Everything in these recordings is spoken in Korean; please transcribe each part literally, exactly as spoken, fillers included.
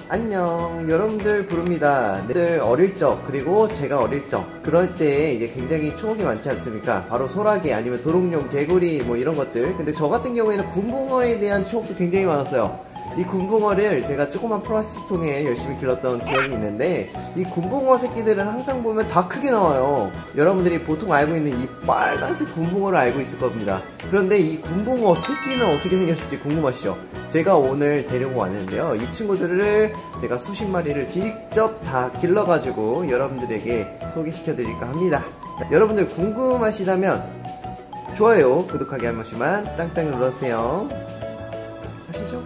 안녕, 여러분들 부릅니다. 늘 어릴 적, 그리고 제가 어릴 적, 그럴 때 이제 굉장히 추억이 많지 않습니까? 바로 소라게, 아니면 도롱뇽, 개구리 뭐 이런 것들. 근데 저 같은 경우에는 군붕어에 대한 추억도 굉장히 많았어요. 이 군붕어를 제가 조그만 플라스틱 통에 열심히 길렀던 기억이 있는데, 이 군붕어 새끼들은 항상 보면 다 크게 나와요. 여러분들이 보통 알고 있는 이 빨간색 군붕어를 알고 있을 겁니다. 그런데 이 군붕어 새끼는 어떻게 생겼을지 궁금하시죠? 제가 오늘 데리고 왔는데요, 이 친구들을 제가 수십 마리를 직접 다 길러가지고 여러분들에게 소개시켜 드릴까 합니다. 자, 여러분들 궁금하시다면 좋아요, 구독하기 한 번씩만 땅땅 눌러주세요. 아시죠?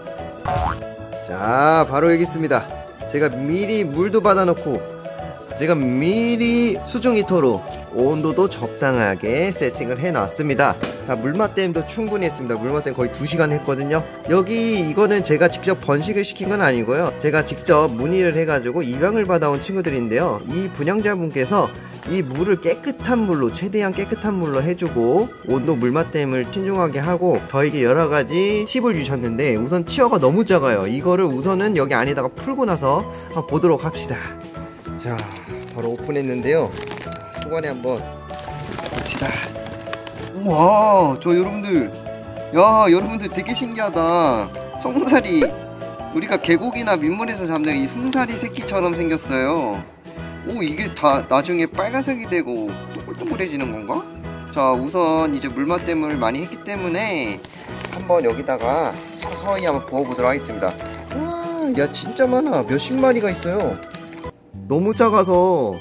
자, 바로 여기 있습니다. 제가 미리 물도 받아놓고 제가 미리 수중 히터로 온도도 적당하게 세팅을 해놨습니다. 자, 물맛댐도 충분히 했습니다. 물맛댐 거의 두 시간 했거든요. 여기 이거는 제가 직접 번식을 시킨 건 아니고요, 제가 직접 문의를 해가지고 입양을 받아온 친구들인데요, 이 분양자분께서 이 물을 깨끗한 물로, 최대한 깨끗한 물로 해주고 온도 물맛댐을 신중하게 하고 저에게 여러가지 팁을 주셨는데, 우선 치어가 너무 작아요. 이거를 우선은 여기 안에다가 풀고 나서 한번 보도록 합시다. 자, 바로 오픈했는데요, 소관에 한번 봅시다. 우와, 저 여러분들, 야, 여러분들 되게 신기하다. 송사리, 우리가 계곡이나 민물에서 잡는 이 송사리 새끼처럼 생겼어요. 오, 이게 다 나중에 빨간색이 되고 동글동글해지는 건가? 자, 우선 이제 물맛댐을 많이 했기 때문에 한번 여기다가 서서히 한번 부어보도록 하겠습니다. 와, 야, 진짜 많아. 몇십 마리가 있어요. 너무 작아서,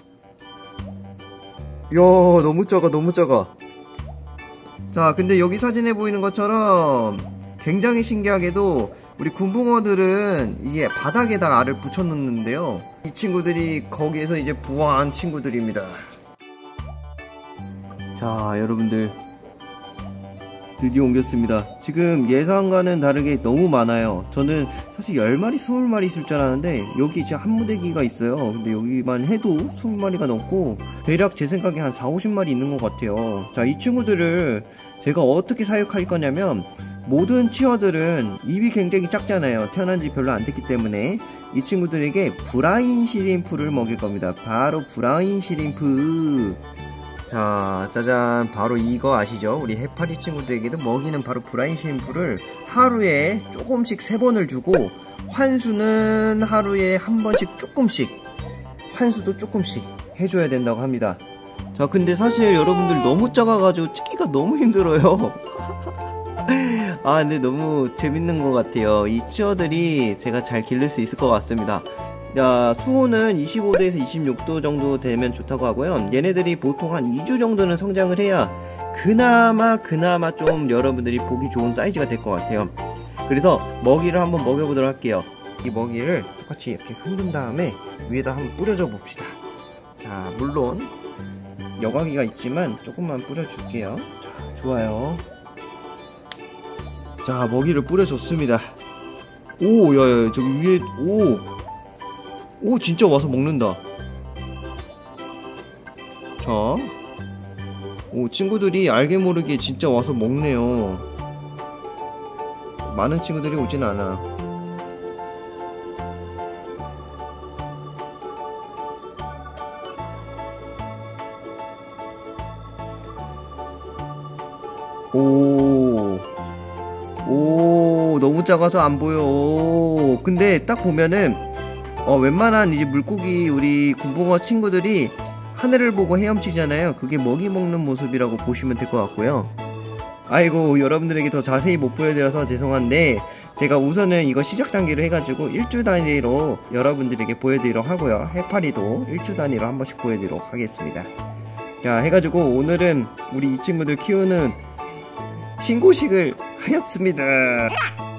이야, 너무 작아, 너무 작아. 자, 근데 여기 사진에 보이는 것처럼 굉장히 신기하게도 우리 군붕어들은 이게 바닥에다가 알을 붙여 놓는데요, 이 친구들이 거기에서 이제 부화한 친구들입니다. 자, 여러분들 드디어 옮겼습니다. 지금 예상과는 다르게 너무 많아요. 저는 사실 열 마리, 스무 마리 있을 줄 알았는데 여기 진짜 한 무대기가 있어요. 근데 여기만 해도 스무 마리가 넘고 대략 제 생각에 한 사오십 마리 있는 것 같아요. 자, 이 친구들을 제가 어떻게 사육할 거냐면, 모든 치어들은 입이 굉장히 작잖아요. 태어난 지 별로 안 됐기 때문에 이 친구들에게 브라인 시림프를 먹일 겁니다. 바로 브라인 시림프. 자, 짜잔, 바로 이거 아시죠? 우리 해파리 친구들에게도 먹이는 바로 브라인 시림프를 하루에 조금씩 세 번을 주고, 환수는 하루에 한 번씩 조금씩, 환수도 조금씩 해줘야 된다고 합니다. 자, 근데 사실 여러분들 너무 작아가지고 찍기가 너무 힘들어요. 아, 근데 너무 재밌는 것 같아요. 이 치어들이 제가 잘 기를 수 있을 것 같습니다. 야, 수온은 이십오 도에서 이십육 도 정도 되면 좋다고 하고요, 얘네들이 보통 한 이 주 정도는 성장을 해야 그나마 그나마 좀 여러분들이 보기 좋은 사이즈가 될 것 같아요. 그래서 먹이를 한번 먹여보도록 할게요. 이 먹이를 똑같이 이렇게 흔든 다음에 위에다 한번 뿌려줘 봅시다. 자, 물론 여과기가 있지만 조금만 뿌려줄게요. 자, 좋아요. 자, 먹이를 뿌려줬습니다. 오, 야야, 저기 위에, 오, 오, 진짜 와서 먹는다. 자, 오, 친구들이 알게 모르게 진짜 와서 먹네요. 많은 친구들이 오진 않아. 오, 오, 너무 작아서 안 보여. 오, 근데 딱 보면은 어, 웬만한 이제 물고기, 우리 군붕어 친구들이 하늘을 보고 헤엄치잖아요. 그게 먹이 먹는 모습이라고 보시면 될 것 같고요. 아이고, 여러분들에게 더 자세히 못 보여드려서 죄송한데, 제가 우선은 이거 시작 단계로 해가지고 일주 단위로 여러분들에게 보여드리도록 하고요, 해파리도 일주 단위로 한 번씩 보여드리도록 하겠습니다. 자, 해가지고 오늘은 우리 이 친구들 키우는 신고식을 하였습니다.